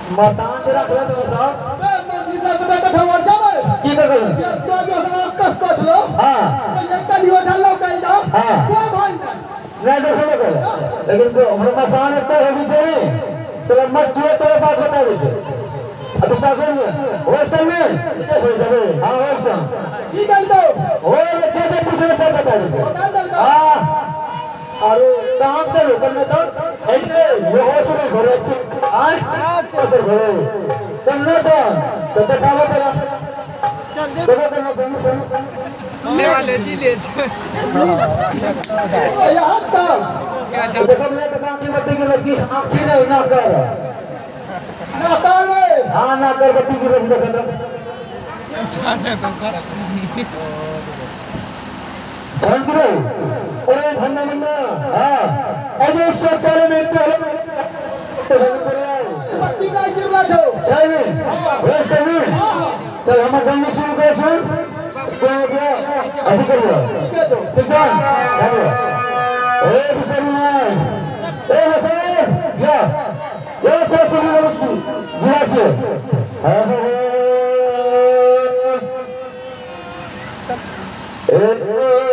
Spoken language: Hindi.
मसान तेरा खोला तो साहब मैं निसा को तो ठवर जावे की कर तो जो कस लो हां तो एक का दिवा ढालो कहीं जाओ हां वो भाई ना देखो लेकिन तो हम मसान इतना होगी से चलो मत किए तो बात बता दे अब शासन में होस्टल में हो जावे हां होस्टल की कर दो ओ बच्चे से पूछने से बता दे हां अरे काम चलो करने तो ऐसे ये होस्टल में घरे अच्छे हां तो घरे करने तो दिखाओ पहला चल दे ले वाले जी ले यहाँ साहब क्या देखो मैं तो काम की बत्ती की रस्सी आंखी नहीं ना कर ना कर हाँ ना कर बत्ती की रस्सी देखो कौन करो ओए भन्ना मन्ना हाँ अजय सरकार में बत्ती का गिरला छो चाहिए वेस्ट करनी चल हम गन्ने शुरू कर सुन क्या क्या अभी करो किसान चलो ए मुसलमान ए मुसलमान या ये कैसे भी रस्सी जिलासे हाँ